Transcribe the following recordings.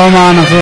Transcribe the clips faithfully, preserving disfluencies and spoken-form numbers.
मानसो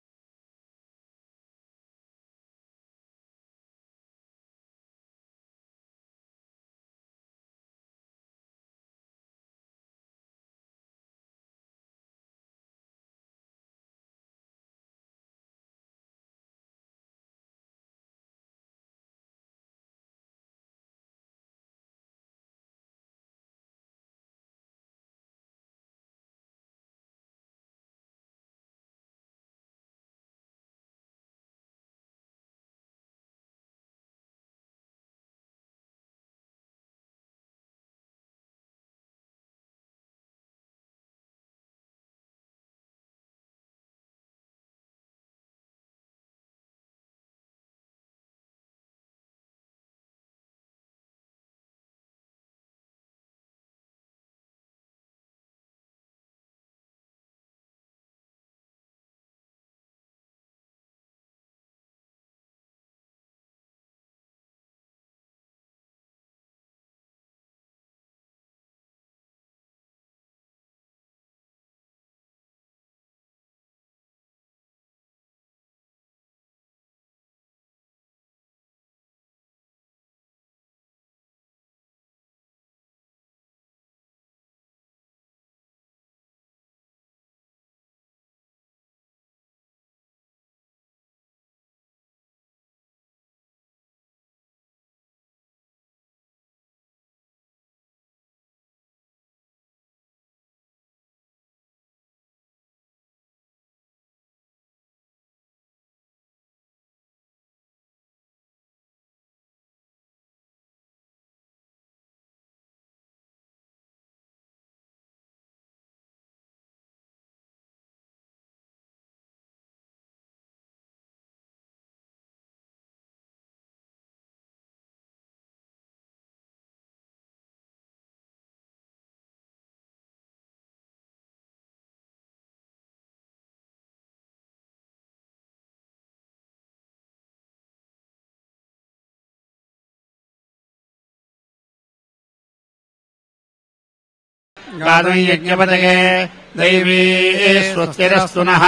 गातुम् यज्ञपतये दैवी स्वस्तिरस्तु नः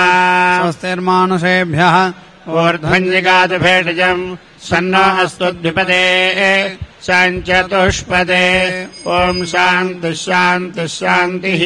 स्वस्तिर्मानुषेभ्यः ऊर्ध्वञ्जिगातुभेषजम् सन्नो अस्तु द्विपदे शाञ्चतुष्पदे ॐ शान्तिः शान्तिः शान्तिः।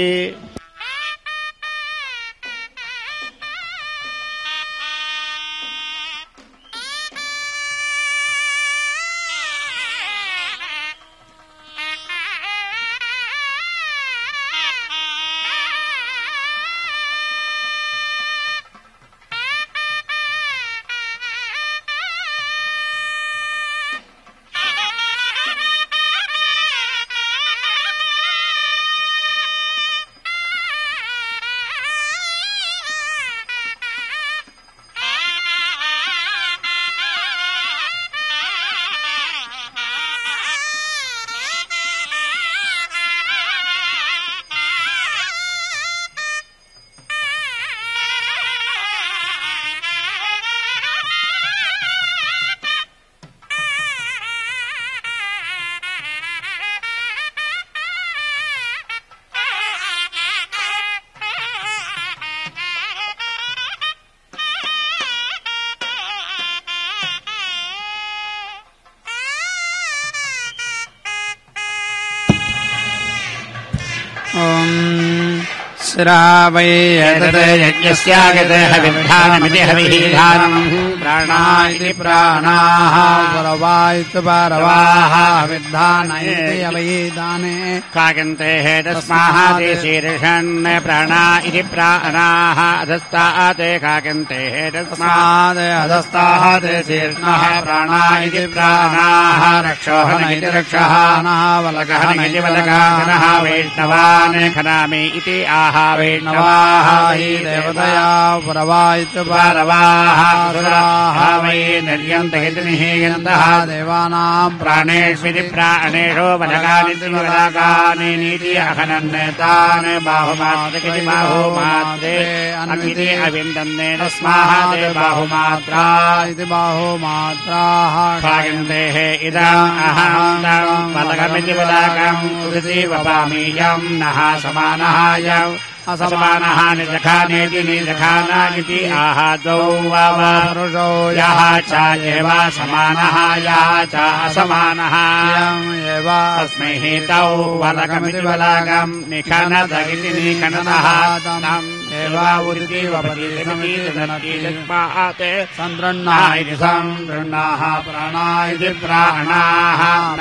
श्रावै एतत् यज्ञस्यागते हविर्धानमिति हविर्धानम् प्राणा इति प्राणाः परवा इति परवाः हविर्धान इति हविर्धाने काकन्तेः तस्मात् शीर्षन् प्राणा इति प्राणाः अधस्तात् काकन्तेः तस्मात् अधस्तात् शीर्षणः प्राणा इति प्राणाः रक्षोहन इति रक्षहानः वलकः इति वलकानः वैष्णवान् खनामि इति आह वैष्णवाः हि देवतया परवा इति परवाः असुराः वै निर्यन्त इति निहीयन्तः देवानाम् प्राणेष्विति प्राणेषु वलकानिति वलकानि नीति अहनन्नेतान् बाहुमात्रिकिति बाहुमात्रे अनिति अविन्दन्ने तस्मात् बाहुमात्रा इति बाहुमात्राः कायन्तेः इदम् अहम् वलकमिति वलकम् उदिति वपामि यम् नः समानः यम् असमानः निजखानेति निजखानागिति आह द्वौ वाव पुरुषो यः च एव समानः यः च असमानः एव अस्मै हि तौ वलकमिति वलागम् निखनदगिति निखनदः तम् एव उदिति वपति सन्दृह्णा इति सन्दृह्णाः प्राणा इति प्राणाः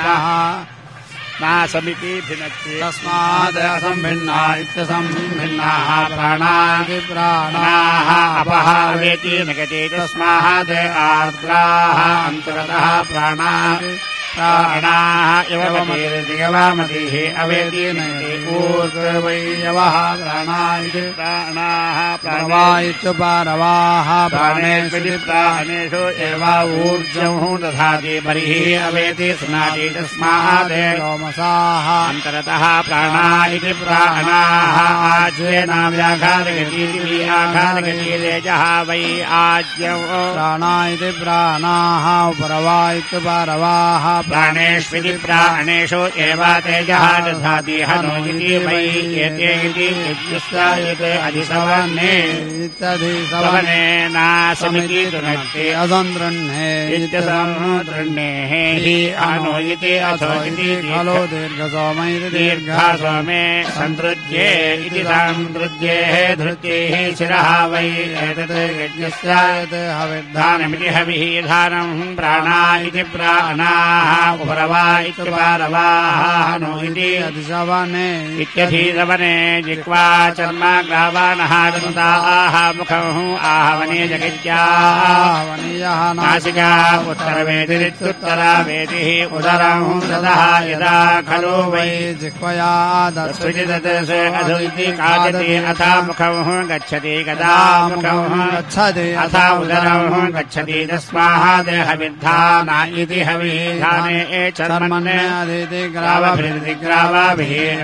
नासमिति भिन्नति तस्माद् असम्भिन्ना इत्यसम्भिन्नाः प्राणा इति प्राणाः अपः वेति नगति तस्माद् आर्द्राः अन्तरतः प्राणाः प्राणाः इव मतिर्दिगवामतिः अवेति नयति ऊर्ध्वैयवः प्राणा इति प्राणाः प्रवा इत्युपरवाः प्राणेषु प्राणेषु एव ऊर्जं दधाति बर्हिः अवेति स्नाति तस्मात् लोमसाः अन्तरतः प्राणा इति प्राणाः आज्येन व्याघातगति आघातगति तेजः वै आज्यं प्राणा इति प्राणाः उपरवा इत्युपरवाः प्राणेष्विति प्राणेषु एव तेजः दधाति हनो इति वै एते इति यज्ञस्यायते अधिसवने इत्यधिसवने नासमिति तुनक्ति असन्दृह्णे इत्यसन्दृह्णेः हि अनो इति अथो इति खलु दीर्घसोम इति दीर्घसोमे सन्दृज्ये इति सन्दृज्येः धृत्येः शिरः वै एतत् यज्ञस्यायते हविर्धानमिति हविः धानम् प्राणा इति प्राणाः उपरवा इत्युपरवाः हनो इति अधिसवने इत्यधिसवने जिह्वा चर्म ग्रावाणः दन्ताः मुखम् आहवने जगत्याहवनीयः नासिका उत्तरवेदिरित्युत्तरावेदिः उदरम् ददः यदा खलु वै जिह्वया दत्सुजि ददसे अधु इति खादति अथ मुखम् गच्छति कदा मुखम् गच्छति अथ उदरम् गच्छति तस्मात् हविर्धान इति हविर्धाने चर्मण्ये अधीति ग्रावभिरिति ग्रावाभिः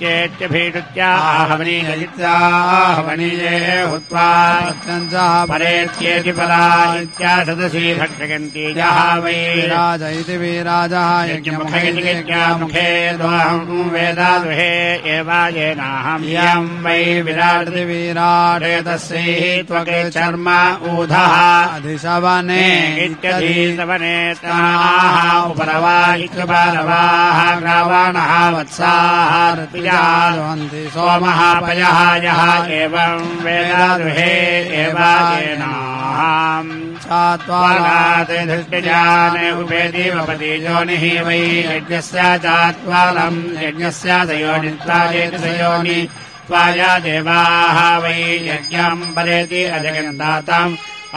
विडुत्येत्यभिडुत्याहवनीयगित्याहवनीये हुत्वा परेत्येति परा इत्यासदसि भक्षयन्ति जः वै विराज इति विराजः यज्ञमुखे यज्ञमुखे द्वाहम् वेदादुहे एवायेनाहम् यम् वै विराटति विराट तस्यै त्वके चर्म ऊधः अधिसवने इत्यधिसवने ताः उपरवा इत्युपरवाः ग्रावाणः वत्साः ऋतुजान्ति सोमः पयः यः एवम् वेदादुहे एवायेनाहम् चात्वालात् धृष्टिजाने उपेति वपति योनिः वै यज्ञस्य चात्वालम् यज्ञस्य सयोनित्वायेति सयोनि त्वाया देवाः वै यज्ञम् परेति अजगन्ताताम्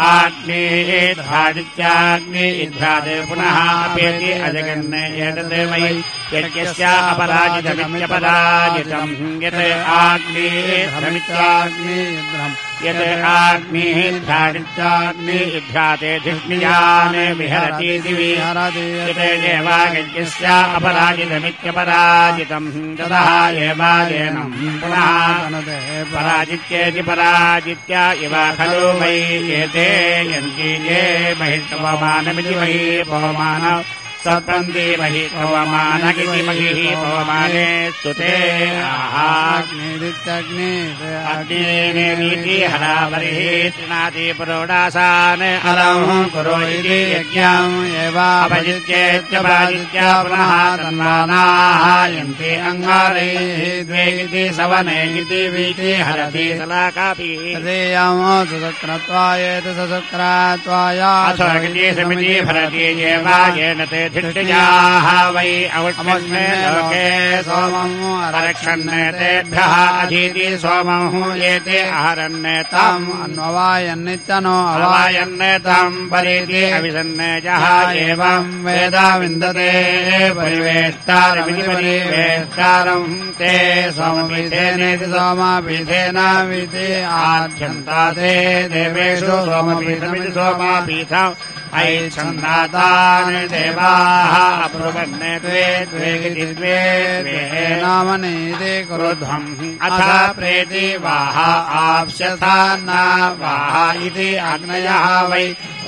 आग्नेयेद्धादित्याग्ने इद्धादे पुनः अपेति अजगन् एतद् वै यज्ञस्य अपराजितमित्यपराजितम् यत् आग्नेयेद्धमित्याग्ने यत् आग्नेः धादित्याग्ने इद्धाते धिष्णियाने विहरतीति विहरति यत् एवायज्ञस्य अपराजितमित्यपराजितम् ततः एवायेनम् पुनः पराजित्येति पराजित्य इव खलु वै एते यन्ति ये बहिर्पवमानमिति बहिः पवमान सत्पन्ति बहिः पवमानमिति बहिः पवमाने स्तुते आहाग्निरित्यग्नि अग्निनेति हरावरिः तृणाति पुरोडासान् अलम् कुरु इति यज्ञम् एवापजित्येत्यपराजित्य पुनः तन्वानाः यन्ति अङ्गारैः द्वे इति सवने इति वीति हरति सलाकापि तदेयम् सुशुक्रत्वायेति सशुक्रत्वाया अथोगिति समिति भरति येवायेन ते धिष्ठिजाः वै अवष्मन्ने लोके सोमम् अरक्षन्ने तेभ्यः अधीति सोमम् एते आहरन्ने तम् अन्ववायन्नित्यनो अवायन्ने तम् परीति अविसन्ने जः एवम् वेद विन्दते परिवेष्टारमिति परिवेष्टारम् ते सोमपीठेनेति सोमपीठेन विति आद्यन्ता ते देवेषु सोमपीठमिति सोमपीठम् ऐच्छन्दातानि देवाः अब्रुवन्ने द्वे द्वे द्वे द्वे नामनीति क्रुध्वम् अथ प्रेति वाह आप्स्यथा न वाह इति अग्नयः वै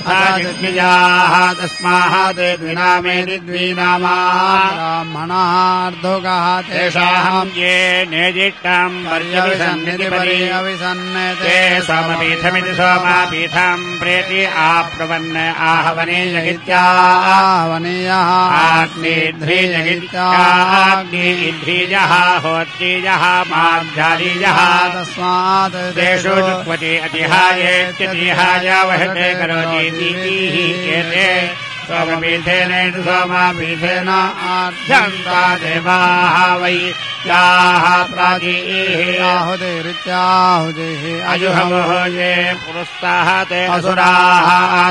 अथा जिज्ञाः तस्मात् द्विनामेति द्विनामा ब्राह्मणार्धोगः तेषाम् ये नेजिष्टम् पर्यविसन्निति पर्यविसन्निति पर्यविसन्नते ते सोमपीठमिति सोमापीठम् प्रेति आप्नुवन् आहवनीयगित्याहवनीयः आग्निध्रीजगित्याग्निध्रीजः होत्रीजः माध्यारीजः तस्मात् तेषु जुक्वति अतिहायेत्यतिहाय वहते करोतीतीः एते सोमपीठेन सोमापीठेन आर्ध्यन्ता देवाः वै याः प्राचीः आहुतिरित्याहुतिः अजुहवो ये पुरस्ताः ते असुराः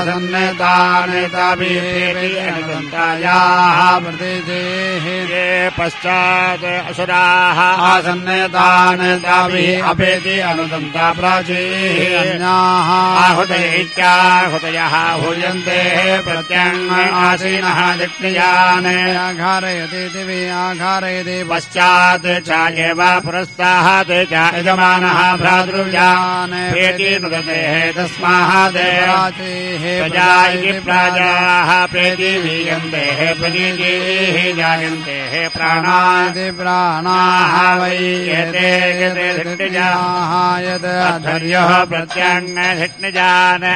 आसन्नेतानेताभिः प्रतिजेः ये पश्चात् असुराः आसन्नेतानेताभिः अपेति अनुदन्ता प्राचीः अन्याः आहुतैत्याहुतयः भूयन्ते प्रत्यङ् आसीनः दिक्नियान् आघारयति दिवि आघारयति पश्चात् चायेव पुरस्तात् च यजमानः भ्रातृव्यान् प्रेति नुदते तस्मात् प्रजा इति प्राजाः प्रेति वीयन्ते प्रतीः जायन्ते प्राणादि प्राणाः वै एते धिक्निजाः यद् अध्वर्यः प्रत्यङ्गधिक्निजान्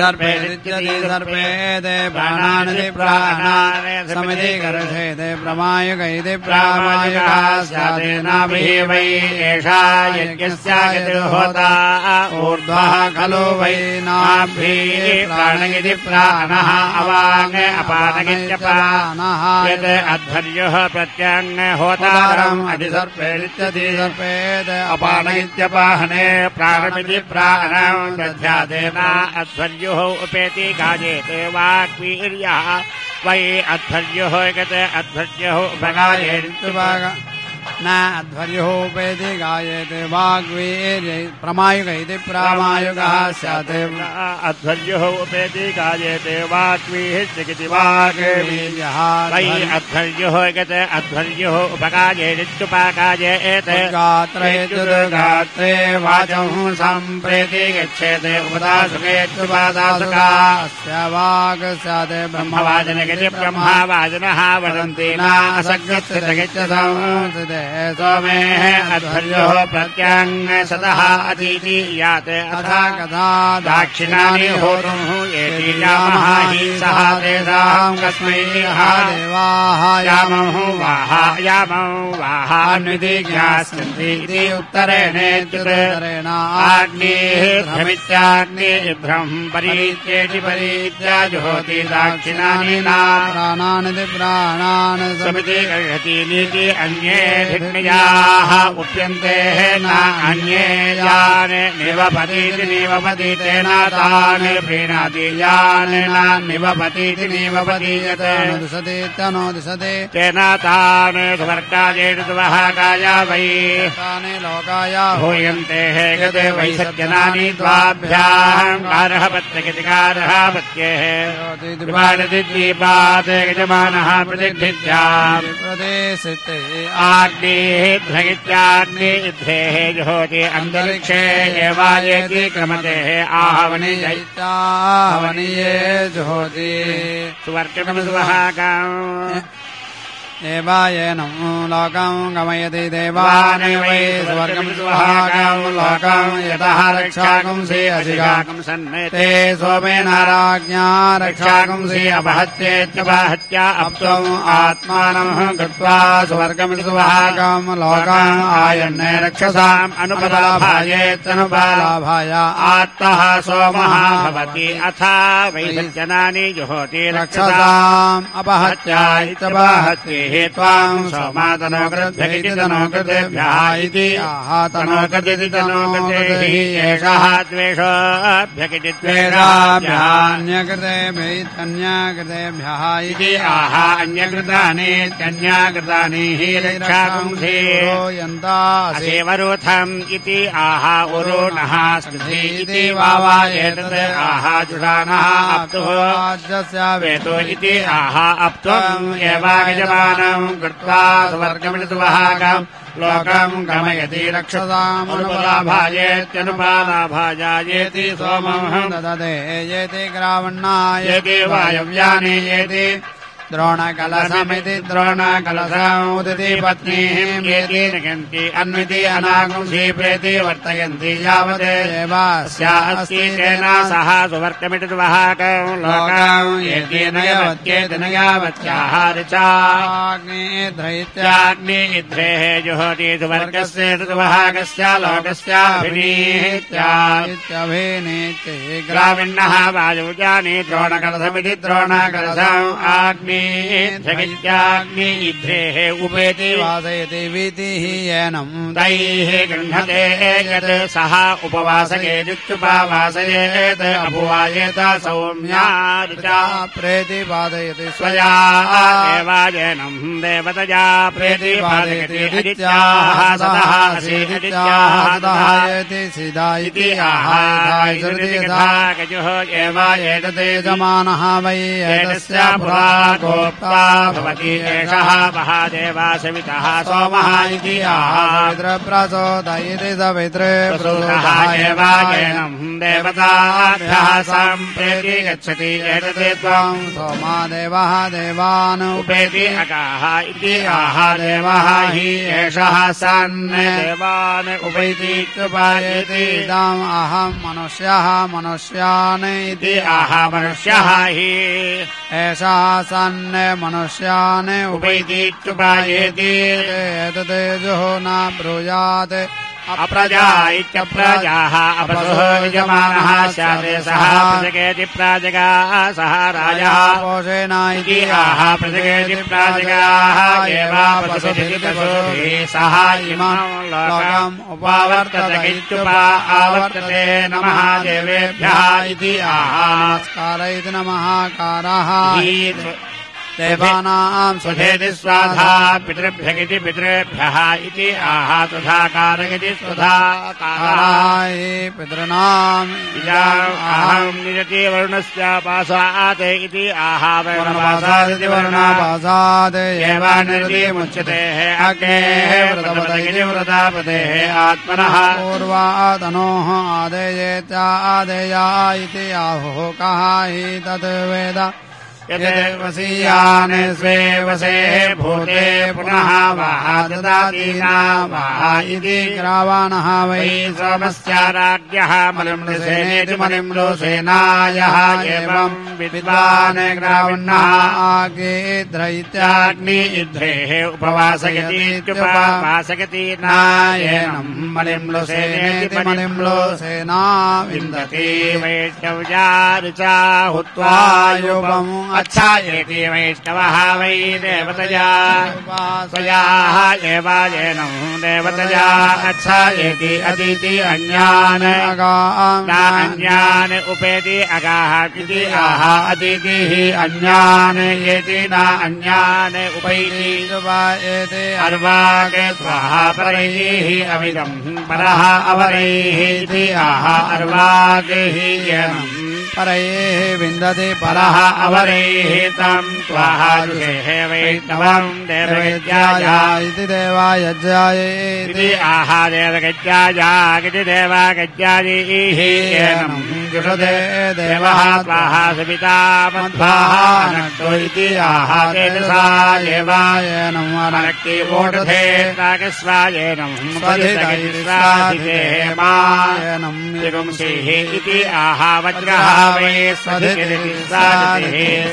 सर्पेदे प्राणानि प्राणान् समिति गर्भेदे प्रमायुगैदे प्रामायुगः स्यादेनाभिः वै एषा यज्ञस्य होता ऊर्ध्वः खलु वै नाभिः प्राण इति प्राणः अवाङ् अपानगित्यपानः यत् अध्वर्यः प्रत्यङ्ग होतारम् अधिसर्पेदित्यति सर्पेद अपानगित्यपाहने प्राणमिति प्राणम् दध्यादेन अध्वर्युः उपेति गायेते वाक्वीर्यः वै अध्वर्युः गते अध्वर्युः उपगायेत्युपगा न अध्वर्योपेति गायेते वाग्वीर्यै प्रमायुगैति प्रामायुगः स्यात् अध्वर्युः उपेति गायेते वाक्वीर्यगिति वाग्वीर्यः वै अध्वर्युः गते अध्वर्युः उपगायेत्युपगायेते गात्रे गात्रे वाचं सम्प्रेति गच्छेते उपदासुकेत्युपदासुका अस्य वाक् स्यात् ब्रह्मवाचनगिति ब्रह्मवाचनः वदन्ति न असग्गच्छति सोमेः अध्वर्योः प्रत्यङ्ग सतः अतीति याते अथा कथा दाक्षिणानि होतुः एति यामः हि सः तेषाम् कस्मै देवाः यामः वाह यामौ वाह अन्विति ज्ञास्यन्ति इति उत्तरेणेत्युत्तरेण आग्नेः भ्रमित्याग्निभ्रम् परीत्येति परीत्या जुहोति दाक्षिणानि प्राणानिति प्राणान् समिति गृह्णति नीति अन्ये धिक्नियाः उप्यन्ते न अन्ये यान् निवपतीति निवपति तेन तान् प्रीणाति यान् न निवपतीति निवपतीयत दिशते तनो दिशते तेन तान् स्वर्गादेतुवहाकाय वै तानि लोकाय भूयन्ते गते वै सज्जनानि द्वाभ्याम् कारः पत्यगितिकारः पत्येः द्विपादति द्वीपात् यजमानः प्रतिष्ठित्याम् प्रदेशते आग्नेः भ्रगित्याग्निध्रेः जुहोति अन्तरिक्षे एवायेति क्रमतेः आहवनीयैत्याहवनीये जुहोति सुवर्गमस्वहाकाम् एवायेनं लोकं गमयति देवान् वै स्वर्गं सुहागं लोकं यतः रक्षाकुंसि अधिगाकं सन्नेते सोमेन राज्ञा रक्षाकुंसि अपहत्येत्यपहत्य अप्त्वम् आत्मानं कृत्वा स्वर्गं सुहागं लोकम् आयन्ने रक्षसाम् अनुपलाभायेत्यनुपलाभाय आत्तः सोमः भवति अथा वै सज्जनानि जुहोति रक्षसाम् अपहत्य इत्यपहत्ये त्वाम् सोमातनो कृद्भ्यगिति तनो कृतेभ्यः इति आह तनो कृतिति तनो कृतिः एषः द्वेषोऽभ्यगिति द्वेषाभ्यान्यकृतेभ्यैतन्यकृतेभ्यः इति आह अन्यकृतानीत्यन्यकृतानि हि रक्षाकुंसि सेवरूथम् इति आह उरूणः स्कृति इति वावा एतत् आह जुषाणः अप्तुः वेतो इति आह अप्त्वम् एव यजमानम् कृत्वा स्वर्गमिति सुवहाकम् लोकम् गमयति रक्षसामनुपलाभायेत्यनुपालाभाजायेति सोमम् ददते येति ग्रावण्णायेति वायव्यानि येति द्रोणकलशमिति द्रोणकलशमुदिति पत्नीम् येति निगन्ति अन्विति अनागुंसि प्रेति वर्तयन्ति यावदेवास्यास्ति तेन सह सुवर्तमिति वहाकम् लोकम् येति नयवत्येति नयावत्याः ऋचाग्निध्रैत्याग्निध्रेः जुहोति सुवर्गस्य ऋतुवहाकस्य लोकस्याभिनीत्याभिनीत्यै ग्राविण्णः वायुजानि द्रोणकलशमिति द्रोणकलशम् आग्नि ध्रगित्याग्निध्रेः उपेति वासयति वीतिः येनम् तैः गृह्णते यत् सः उपवासयेत्युपवासयेत् अभुवायेत सौम्या ऋचा प्रेति पादयति स्वया देवायनम् देवतया प्रेति पादयति ऋच्याः सदः सीदित्याहयति सिदा इति आहायति गजुः एवायेतते जमानः वै एतस्य पुरा गोप्ता भवति एषः महादेवा सवितः सोमः इति आहाद्रप्रचोदयति सवितृप्रसूतः एवायनम् देवताभ्यः सम्प्रेति गच्छति एतते त्वम् सोमा देवः देवान् उपेति अकाः इति आहादेवः हि एषः सन् देवान् उपैति उपायति इदम् अहम् मनुष्यः मनुष्यान् इति आह मनुष्यः हि एषः सन् मनुष्यान् उपैतीत्युपायेति एतत् जुहो न ब्रूयात् अप्रजा इत्यप्रजाः अपसुः यजमानः स्याते सः प्रजगेति प्राजगाः सः राजः पोषेण इति आह प्रजगेति प्राजगाः एवापसुभिः पशुभिः सः इमम् लोकम् उपावर्तत इत्युपा आवर्तते नमः देवेभ्यः इति आह नमस्कारयति नमः कारः देवानाम् सुधेति स्वाधा पितृभ्यगिति पितृभ्यः इति आह सुधाकारगिति सुधाकारः पितॄणाम् अहम् निजति वरुणस्यापासात् इति आह वरुणपासादिति वरुणापासात् एवानिर्तिमुच्यतेः अग्नेः व्रतपदगिति व्रतापतेः आत्मनः पूर्वातनोः आदेयेत्य आदेया इति आहुः कः हि तत् वेद यदेवसीयान् स्वे वसे भूते पुनः वा ददातीना वा इति ग्रावाणः वै सोमस्याराज्ञः मलिम्लसेनेति मलिम्लोसेनायः एवम् विद्वान् ग्रावण्णः आगेध्रैत्याग्नि इध्रेः उपवासयतीत्युपवासयति नायेनम् मलिम्लोसेनेति मलिम्लोसेना विन्दति वैष्णव्या ऋचा हुत्वा युवम् अच्छायेति वैष्णवः वै देवतया स्वयाः एवायेनम् देवतया अच्छायेति अदिति अन्यान् अन्यान् उपेति अगाः इति आह अदितिः अन्यान् येति न अन्यान् उपैति अर्वाके स्वाहा परैः अविदम् परः अवरैः इति आह अर्वाकेः परैः विन्दति परः अवरैः तम् त्वाहाजुषेः वैष्णवम् देवगज्याय इति देवायज्याय इति आह देवगज्यायागिति देवागज्यायैः जुषते देवः त्वाहा सविता मध्वाः नक्तो इति आह तेजसा देवायनम् अनक्ति वोढधे रागस्वायनम् स्वधितैस्वाधितेः मायनम् युगुंसिः इति आह वज्रः वै स्वधितिरिति स्वाधितेः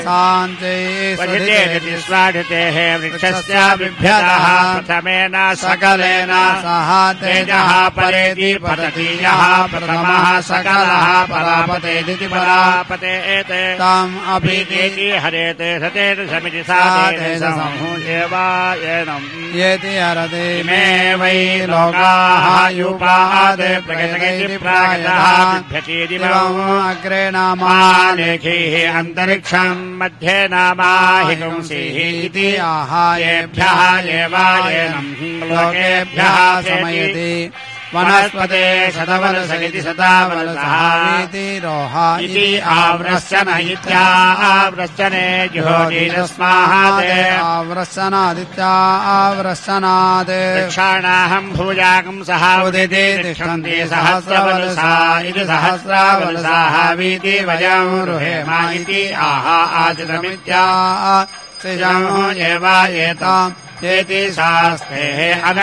साञ्चैः स्वाढतेः वृक्षस्य बिभ्यतः प्रथमेन सकलेन सह तेजः परेति पतति यः प्रथमः सकलः परापतेदिति परापतेते तम् अभीतेति हरेते सतेन समिति साधेन समूहेवायनम् येति हरति मे वै लोकाः युपाद् प्रगतगति प्रागतः बिभ्यति अग्रे नामा लेखैः अन्तरिक्षम् मध्ये नामाहिगुंसिः इति आहायेभ्यः एवायनम् लोकेभ्यः समयति वनस्पते शतवलसगिति शतावलसावीति रोहा इति आव्रश्चन इत्याव्रश्चने जुहोतिरस्मात् आव्रश्चनादित्या आव्रश्चनात् दक्षाणाहं भुजागं सह उदिते तिष्ठन्ति सहस्रवलसा इति सहस्रावलसावीति वयं रुहेमा इति आहा आचरमित्या सिजमो एवायेताम् चेति शास्तेः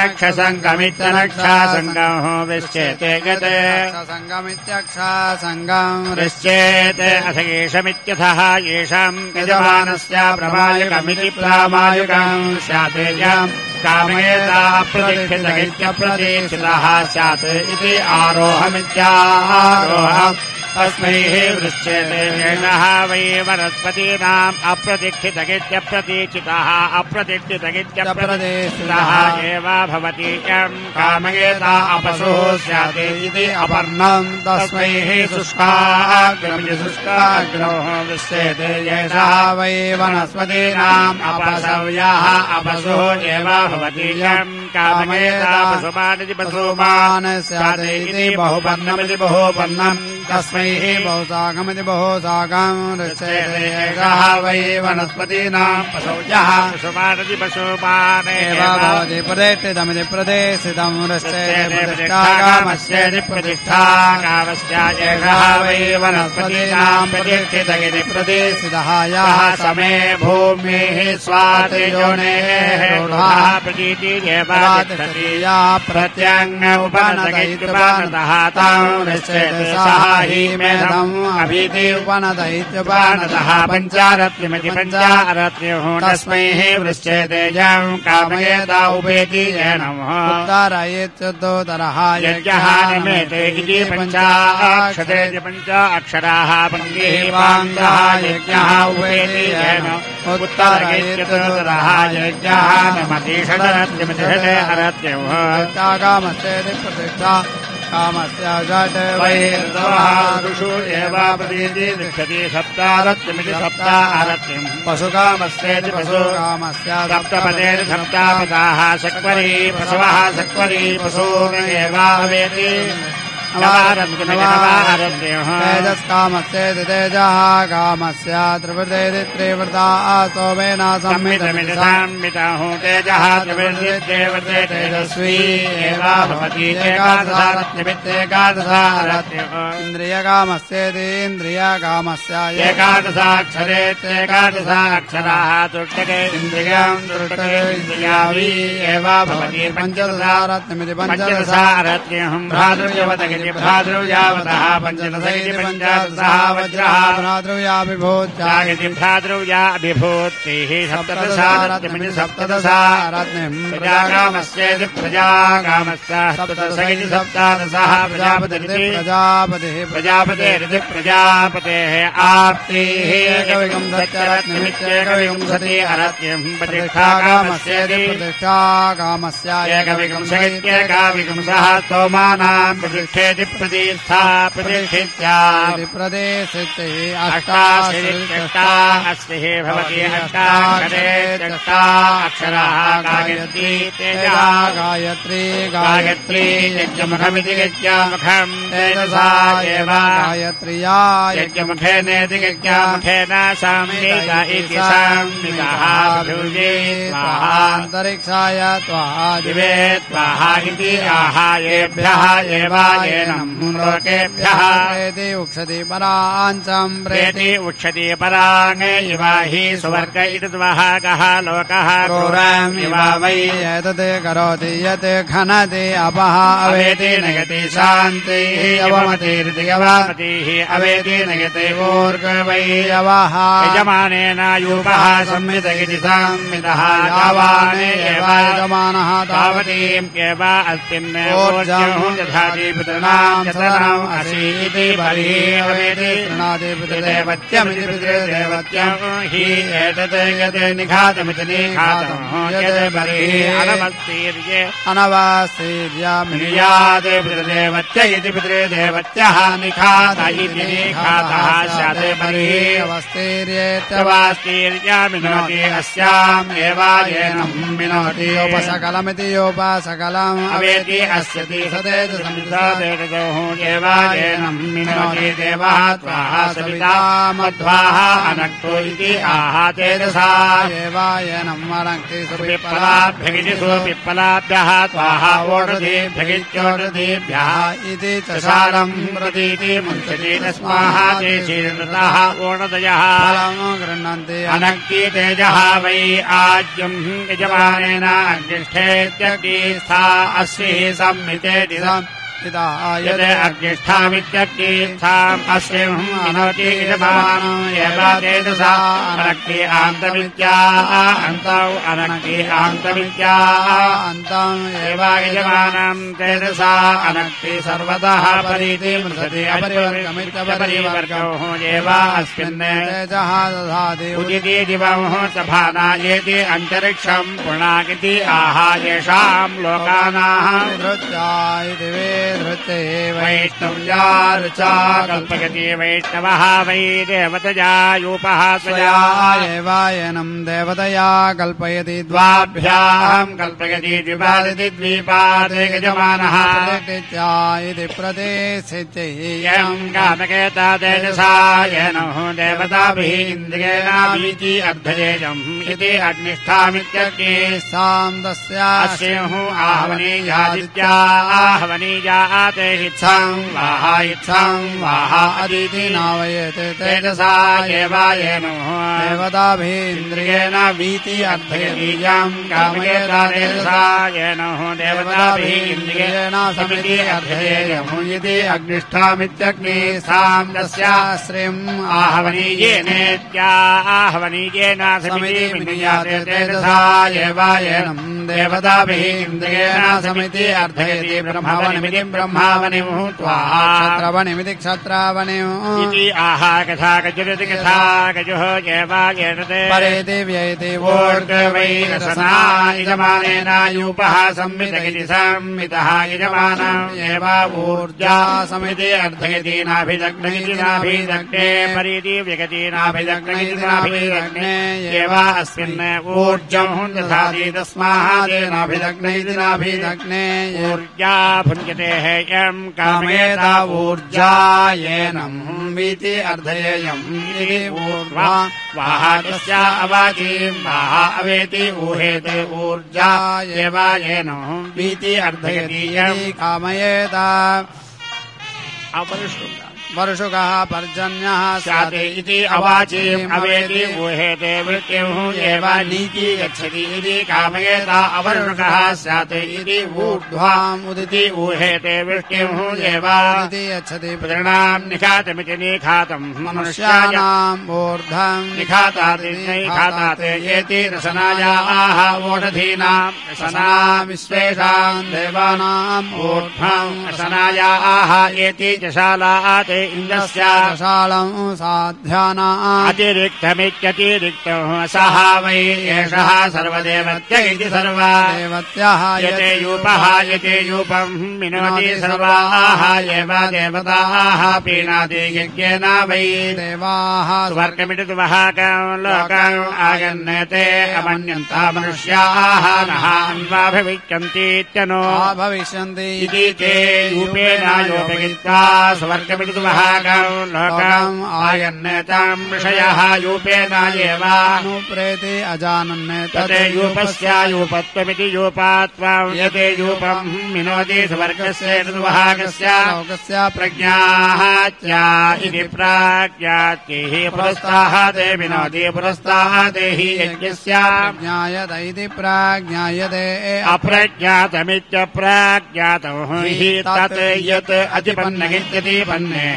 अनक्षसङ्गमित्यनक्षासङ्गमो विश्चेते गते सङ्गमित्यक्षासङ्गम् विश्चेते अथ येषमित्यथः येषाम् यजमानस्य प्रमायुकमिति प्रामायुकम् स्यातेजम् कामयेता प्रतिष्ठितगित्यप्रतीक्षितः स्यात् इति आरोहमित्यारोहम् तस्मै वृश्चेते येनः वै वनस्पतीनाम् अप्रतीक्षितगित्यप्रतीक्षितः अप्रतीक्षितगित्यप्रतीक्षितः एव भवति यम् कामयेता अपशुः स्यात् इति अपर्णम् तस्मै शुष्काग्रमिति शुष्काग्रमः वृश्चेते येषः वै वनस्पतीनाम् अपशव्याः अपशुः एव भवति यम् कामयेता पशुमानिति पशुमान् स्यात् इति बहुपर्णमिति बहुपर्णम् तस्मै बहुसागमिति बहुसागम् वृश्चेते येषः वै वनस्पतीनाम् पशुजः पशुमानिति पशुमानेव भवति प्रतिष्ठितमिति प्रतिष्ठितम् वृश्चेते प्रतिष्ठाकामस्येति प्रतिष्ठाकामस्य येषः वै वनस्पतीनाम् प्रतिष्ठितमिति प्रतिष्ठितः यः समे भूमिः स्वातियोनेः रूढः प्रतीतिरेव तिष्ठति या प्रत्यङ्ग उपनतः तं वृश्चेते सः हि मेधम् अभीति उपनत इत्युपनतः पञ्चारत्नमिति पञ्चारत्न्युः तस्मै वृश्चेते यम् कामयेता उपेति येनः उत्तरयेत्युत्तरः यज्ञः निमेते इति पञ्चाक्षते पञ्च अक्षराः पङ्गिः पाङ्गः यज्ञः उपेति येन उत्तरयेत्युत्तरः यज्ञः नमति षडरत्नमिति षडरत्न्युः कामस्येति प्रतिष्ठा कामस्य षट् वैर्दवः एव प्रतीति तिष्ठति सप्तारत्नमिति सप्तारत्नम् पशुकामस्येति पशुकामस्य सप्तपदेति सप्तापदाः सक्वरी पशवः सक्वरी पशूनेवावेति तेजस्कामस्येति तेजः कामस्य त्रिवृतेति त्रिवृता सोमेन संहितमिति संहितः तेजः त्रिवृते तेजस्वी एव भवति एकादशारत्नमित्येकादशारत्नः इन्द्रियकामस्येति इन्द्रियकामस्य एकादशाक्षरेत्येकादशाक्षराः तुष्टके इन्द्रियम् तुष्टके इन्द्रियावी एव भवति पञ्चदशारत्नमिति पञ्चदशारत्न्यहम् भ्रातृव्यवतके भ्रातृव्यावतः पञ्चदशैति पञ्चदशः वज्रः भ्रातृव्याभिभूत्यागिति भ्रातृव्याभिभूतिः सप्तदशारत्नमिति सप्तदशारत्नम् प्रजाकामस्येति प्रजाकामस्य सप्तदशैति सप्तादशः प्रजापतिरिति प्रजापतिः प्रजापतेरिति प्रजापतेः आप्तिः एकविंशतिरत्नमित्येकविंशति अरत्नम् प्रतिष्ठाकामस्येति प्रतिष्ठाकामस्य एकविंशतित्येकाविंशः स्तोमानाम् प्रतिष्ठे प्रतिष्ठा प्रतिष्ठित्यादि प्रदेशितिः अष्टाशीत्यष्टा अस्तिः भवति अष्टाक्षरे चष्टा अक्षराः गायत्री तेजः गायत्री गायत्री यज्ञमुखमिति यज्ञमुखम् तेजसा एव गायत्र्या यज्ञमुखेनेति यज्ञमुखेन संहिता इति संहितः भुजे स्वाहान्तरिक्षाय त्वाहा दिवे त्वाहा इति आहायेभ्यः एव येनम् लोकेभ्यः प्रेति उक्षति पराञ्चम् प्रेति उक्षति पराङ्गे इव हि सुवर्ग इति द्वहागः लोकः क्रूरम् इव वै एतत् करोति यत् खनति अपः अवेति नयति शान्तिः अवमतिरिति अवमतिः अवेति नयति ऊर्ग वै अवः यजमानेन यूपः संहित इति संहितः यावाने एव यजमानः तावतीम् एव अस्मिन् दधाति पितॄणाम् चतुर्णाम् अशीति बलिः अवेति तृणाति पितृदेवत्यमिति पितृदेवत्यम् हि एतत् यत् निघातमिति निघातम् यत् बलिः अनवस्तीर्ये अनवस्तीर्यमिनियात् पितृदेवत्य इति पितृदेवत्यः निघात इति निघातः स्यात् बलिः अवस्तीर्येत्यवस्तीर्यमिनोति अस्य तस्याम् एवायेनम् विनोति योपसकलमिति योपसकलम् अवेति अस्य सदेत समितादेतोः एवायेनम् विनोति देवः त्वाः सविता मध्वाः अनक्तो इति आह तेजसा एवायेनम् अनक्ति सुपिप्पलाभ्यगिति सुपिप्पलाभ्यः त्वाः ओषधीभ्यगित्योषधीभ्यः इति च शालम् प्रतीति मुञ्चति तस्माः ते शीर्णताः ओषधयः फलम् गृह्णन्ति अनक्ति तेजः वै आज्यम् यजमानेन अग्निष्ठेत्यग्नि स्था अस्यै संहितेति यद् अग्निष्ठामित्यग्निस्थाम् अस्यम् विनोति यजमानम् एव तेजसा अनक्ति आन्तमित्या अन्तौ अनक्ति आन्तमित्या अन्तम् एव यजमानम् तेजसा अनक्ति सर्वतः परीति मृषति अपरिवर्गमित्यपरिवर्गौ एव अस्मिन् तेजः दधाति उदिति दिवं सभानायेति अन्तरिक्षम् पुणागिति आह येषाम् लोकानाम् धृत्या इति धृत्ये वैष्णव्या ऋचा कल्पयति वैष्णवः वै देवतया यूपः स्वया एवायनम् देवतया कल्पयति द्वाभ्याम् कल्पयति द्विपादिति द्वीपादे यजमानः इति प्रतिष्ठित्यम् कामकेता तेजसा येनः देवताभिः इन्द्रियेणाभीति अर्धयेजम् इति अग्निष्ठामित्यग्नि साम् तस्यास्यः आहवनीयादित्या आहवनीया ते इत्थम् वाह इत्थम् वाह अदिति नावयते तेजसा एवायेनः देवताभिः इन्द्रियेण वीति अर्धयतीयम् कामयेता तेजसा येनः देवताभिः इन्द्रियेण समिति अर्धयेयम् इति अग्निष्ठामित्यग्नि साम् तस्याश्रियम् आहवनीयेनेत्या आहवनीयेन समिति विनियाते तेजसा एवायेनम् देवताभिः इन्द्रियेण समिति अर्धयति ब्रह्मवनिमिति ब्रह्मावनिमुः त्वाः क्षत्रवनिमिति क्षत्रावनिमुः इति आह कथा कजुरिति कथा कजुः एवायेनते परेति व्ययति वोर्गवैरसना यजमानेन यूपः संवितगिति संवितः यजमानम् एव ऊर्जा समिति अर्धयति नाभिदग्नैति नाभिदग्ने परीति व्यगति नाभिदग्नैति नाभिदग्ने एव अस्मिन् ऊर्जम् दधाति तस्मात् नाभिदग्नैति नाभिदग्ने ऊर्जा भुञ्जते यम् कामयेता ऊर्जा येनम् वीति अर्धयेयम् इति ऊर्ध्वा वाह तस्य अवाचीम् वाह अवेति ऊहेते ऊर्जा एव येनः वीति अर्धयति यम् कामयेता अपरिष्कृता वर्षुकः पर्जन्यः स्यात् इति अवाचीम् अवेति ऊहेते वृत्तिः एव नीति गच्छति इति कामयेता अवर्षुकः स्यात् इति ऊर्ध्वाम् उदिति ऊहेते वृष्टिः एव इति यच्छति पितॄणाम् निखातमिति निखातम् मनुष्याणाम् ऊर्ध्वम् निखातात् नैखातात् येति रसनायाः ओषधीनाम् रसना विश्वेषाम् देवानाम् ऊर्ध्वम् रसनायाः येति च शालात् इन्द्रस्य शालम् साध्यानाम् अतिरिक्तमित्यतिरिक्तः सः वै एषः सर्वदेवत्य इति सर्वा देवत्याः यते यूपः यते यूपम् विनोति सर्वाः एव देवताः प्रीणाति यज्ञेन वै देवाः स्वर्गमिति तुवहाकम् लोकम् आगन्यते अमन्यन्ता मनुष्याः नः अन्वा भविष्यन्तीत्यनो भविष्यन्ति इति ते यूपेन योपयित्वा स्वर्गमिति तुवहाकम् लोकम् आयन्यताम् ऋषयः यूपेन एव प्रेति अजानन् तते यूपस्य यूपत्वमिति यूपात्वम् यते यूपम् विनोति स्वर्गस्य तुवहाकस्य लोकस्य प्रज्ञाः च्या इति प्राज्ञातिः पुरस्ताः ते विनोति पुरस्ताः ते हि यज्ञस्य ज्ञायत इति प्राज्ञायते अप्रज्ञातमित्यप्राज्ञातौ हि तत् यत् अतिपन्नगित्यतिपन्नेः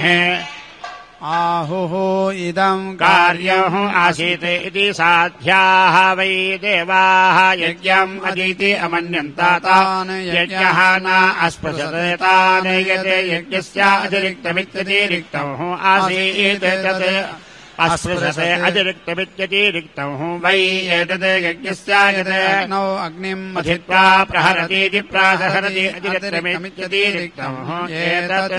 आहुः इदम् कार्यम् आसीत् इति साध्याः वै देवाः यज्ञम् अदिति अमन्यन्तान् यज्ञः न अस्पृशते तान् यते यज्ञस्य अतिरिक्तमित्यतिरिक्तौ आसीत् तत् अस्पृशते अतिरिक्तमित्यतिरिक्तौ वै एतत् यज्ञस्य यत् अग्नौ अग्निम् अधित्वा प्रहरतीति प्रासहरति अतिरिक्तमित्यतिरिक्तौ एतत्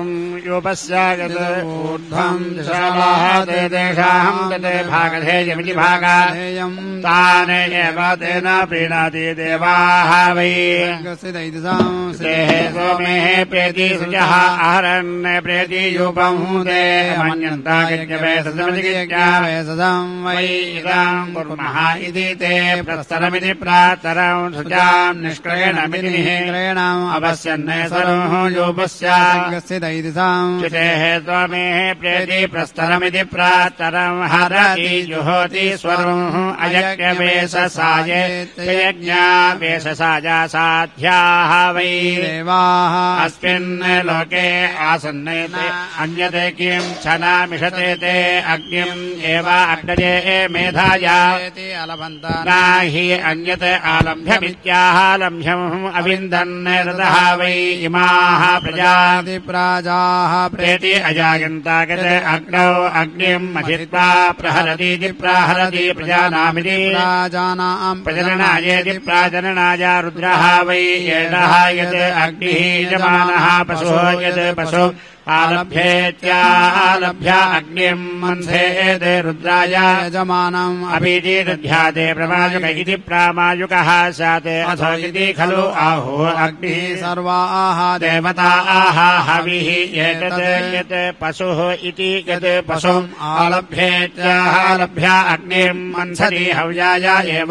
योपस्यागत ऊर्ध्वम् दिशालाहते तेषाम् तते भागधेयमिति भागाधेयम् तान् एव तेन प्रीणाति देवाः वै देहे सोमेः प्रेति सुजः आहरन् प्रेति यूपम् ते मन्यन्ता यज्ञवेशसम् वै इदम् कुर्मः इति ते प्रस्तरमिति प्रातरम् शुचाम् निष्क्रयणमिति निःक्रयणम् अवश्यन्ने स्वरुः यूपस्यागस्यदैदिसाम् शुचेः त्वमेः प्रेति प्रस्तरमिति प्रातरम् हरति जुहोति स्वरुः अयज्ञवेशसाये यज्ञावेशसाजा साध्याः वै देवाः अस्मिन् लोके आसन्नेते अन्यते किम् छनामिषते ते अग्निम् एव अग्नये मेधाया हि अन्यत् आलम्भ्यमित्याह लम्भ्यम् अविन्दन् रतः वै इमाः प्रजाति प्राजाः प्रेति अजायन्तागत अग्नौ अग्निम् अधित्वा प्रहरतीति प्राहरति प्रजानामिति प्राजानाम् प्रजननायेति प्राजननाय रुद्रः वै एषः यत् अग्निः यजमानः पशुः यत् पशु आलभ्येत्यालभ्य अग्निम् मन्थेते रुद्राय यजमानम् अभिति दध्याते प्रमायुक इति प्रामायुकः स्यात् अथो इति खलु आहो अग्निः सर्वाः देवताः हविः एतत् यत् पशुः इति यत् पशुम् आलभ्येत्यालभ्य अग्निम् मन्थति हव्याय एव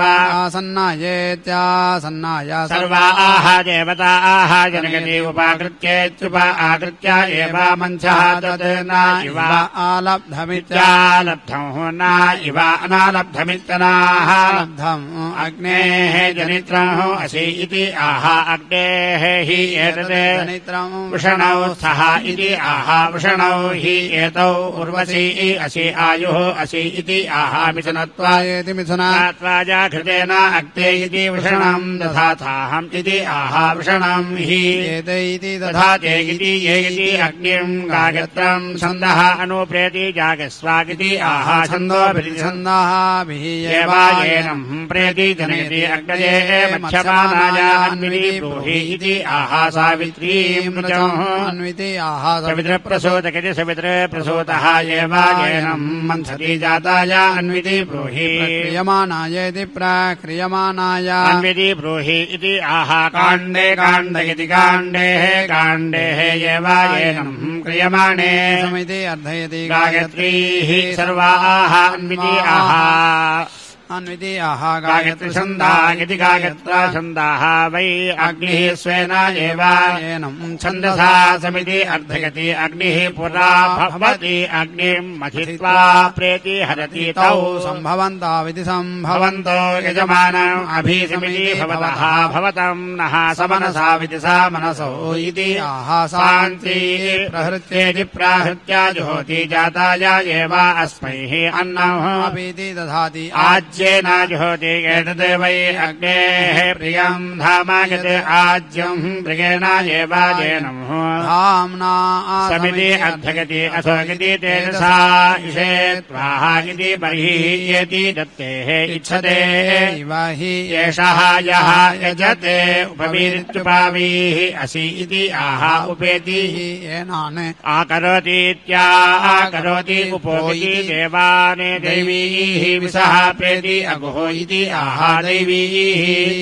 आसन्नायेत्यासन्नाय सर्वाः देवताः जनगति उपाकृत्येत्युप आकृत्य एव मञ्चः तत् न इव आलब्धमित्यालब्धम् न इव अनालब्धमित्यनाः लब्धम् अग्नेः जनित्रम् असि इति आह अग्नेः हि एतत् जनित्रम् वृषणौ स्थः इति आह वृषणौ हि एतौ उर्वशी असि आयुः असि इति आह मिथुनत्वायेति मिथुनात्वाजा घृतेन अक्ते इति वृषणम् दधाथाहम् इति आह वृषणम् हि एते इति दधाते इति ये इति अग्निम् गायत्रम् छन्दः अनुप्रेति जागस्वागिति आह छन्दोभिछन्दःभिः एवायेनम् प्रेति जनयति अग्नये मध्यमानाय अन्विति ब्रूहि इति आह सावित्रीम् अन्विति आह सवित्रप्रसूतकिति सवित्रप्रसूतः एवायेनम् मन्थति जाताय अन्विति ब्रूहि क्रियमाणायेति प्राक्रियमाणाय अन्विति ब्रूहि इति आह काण्डे काण्ड इति काण्डेः काण्डेः एवायेनम् क्रियमाणे समिति अर्थयति गायत्रीः सर्वाः अन्विति आह अन्विति आह गायत्री छन्दाः इति गायत्रा छन्दाः वै अग्निः स्वेन एव एनम् छन्दसा समिति अर्धयति अग्निः पुरा भवति अग्निम् मथित्वा प्रेति हरति तौ सम्भवन्ताविति सम्भवन्तो यजमानम् अभिसमिति भवतः भवतम् नः समनसाविति सा मनसो इति आह शान्ति प्रहृत्येति प्राहृत्या जुहोति जाताय एव अस्मै अन्नम् अपीति दधाति आज्येन जुहोति एतद् वै अग्नेः प्रियम् धाम यत् आज्यम् प्रियेण एव जेनम् धाम्ना समिति अर्थयति अथो इति तेजसा इषेत्वाः इति बहिः येति दत्तेः इच्छते इव हि एषः यः यजते उपवीरित्युपावीः असि इति आह उपेति येनान् आकरोतीत्या आकरोति उपोति देवान् दैवीः विसः प्रेति अगुः इति आह दैवीः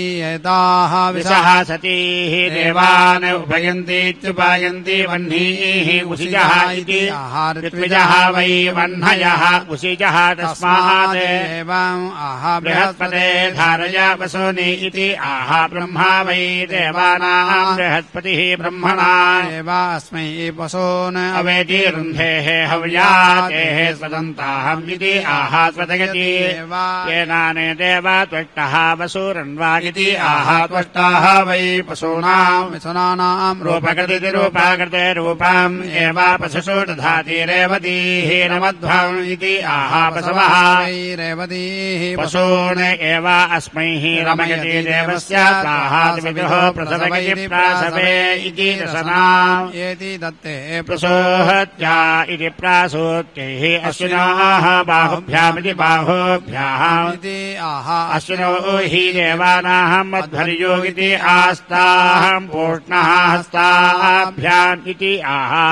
एताः विसः सतीः देवान् उपयन्तीत्युपायन्ति वह्नीः उसिजः इति आह ऋत्विजः वै वह्नयः उसिजः तस्मात् एवम् आह बृहस्पते धारय वसूनि इति आह ब्रह्मा वै देवानाम् बृहस्पतिः ब्रह्मणा एव अस्मै वसून् अवेति रुन्धेः हव्यातेः स्वदन्ताहम् इति आह स्वदयति येनाने देव त्वष्टः वसूरन्वा इति आह त्वष्टाः वै पशूनाम् मिथुनानाम् रूपकृति रूपाकृते रूपम् एव पशुषु दधाति रेवतीः नमध्वम् इति आह पशवः वै रेवतीः पशून् एव अस्मै रमयति देवस्य प्राहाद्विदुः प्रसवयति प्रासवे इति रसनाम् एति दत्ते प्रसोहत्या इति प्रासूत्यैः अश्विनाः बाहुभ्यामिति बाहुभ्याः इति आहा अश्विनो हि देवानाहम् मध्वर्योगिति आस्ताहम् पूष्णः हस्ताभ्याम् इति आहा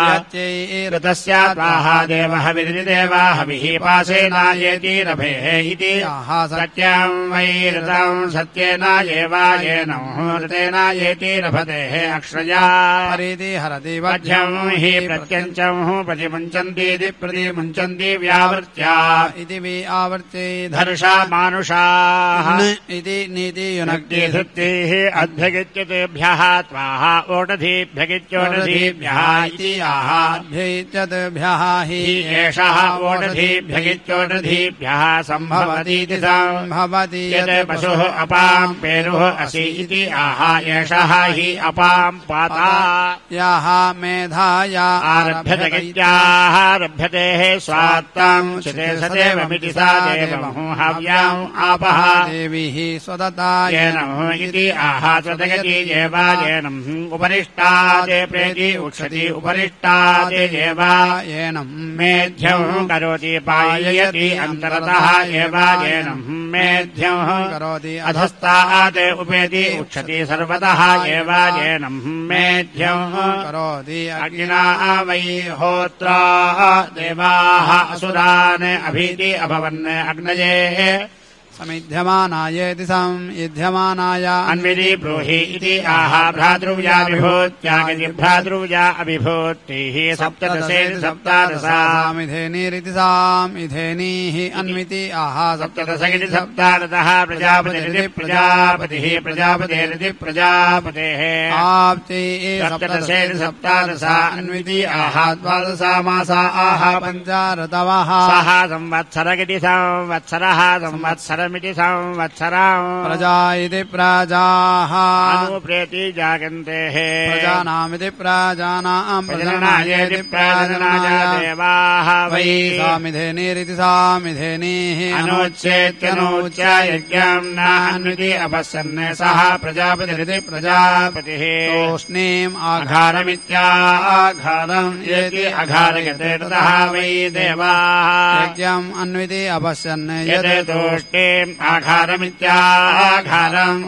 ऋतस्यात्वाः देवः विदिति देवा हविः पासेनायेति रभेः इति आहा सत्यम् वै ऋतम् सत्येन येवायेन ऋतेनायेति रभतेः अक्षया परिति हरति वध्यम् हि प्रत्यञ्चम् प्रतिमुञ्चन्तीति प्रतिमुञ्चन्ति व्यावृत्या इति वि आवर्त्यै धर्षा मानुषाः इति नीति युनक्ति धृत्तिः अभ्यगित्यतेभ्यः त्वाः ओषधीभ्यगित्योषधीभ्यः इति आहा अभ्यैत्यतेभ्यः हि एषः ओषधीभ्यगित्योषधीभ्यः सम्भवतीति सम्भवति यत् पशुः अपाम् पेरुः असि इति आहा एषः हि अपाम् पाता याः मेधाया आरभ्यतगित्याः रभ्यतेः स्वात्तम् चिते सदेवमिति सा देवमुहव्याम् आपः देवीः स्वदता येनम् इति आहा स्वदगति येवायेनम् उपरिष्टादे प्रेति उक्षति उपरिष्टादे येवायेनम् मेध्यम् करोति पाययति अन्तरतः येवायेनम् मेध्यम् करोति अधस्तात् उपेति उक्षति सर्वतः येवायेनम् मेध्यम् करोति अग्निना वै होत्रा देवाः असुरान् अभीति अभवन् अग्नये समिध्यमानायेति समिध्यमानाय अन्विति ब्रूहि इति आहा भ्रातृव्या विभूत्यागिति भ्रातृव्या अभिभूतिः सप्तदशेति सप्तादशामिधेनीरिति सामिधेनीः अन्विति आहा सप्तदशगिति सप्तादशः प्रजापतिरिति प्रजापतिः प्रजापतेरिति प्रजापतेः आप्ति सप्तदशेति सप्तादशा अन्विति आहा द्वादशा मासा आहा पञ्चारतवः सः संवत्सरगिति संवत्सरः संवत्सर मिति संवत्सराम् प्रजा इति प्रजाः अनुप्रेति जागन्तेः प्रजानामिति प्रजानाम् प्रजननायेति प्रजननाय देवाः वै सामिधेनीरिति सामिधेनीः अनुच्चेत्यनोच्च यज्ञम् नान्विति अपश्यन् सः प्रजापतिरिति प्रजापतिः तूष्णीम् आघारमित्याघारम् येति अघारयते ततः वै देवाः यज्ञम् अन्विति अपश्यन् यत् तूष्णे आघारमित्याघारम्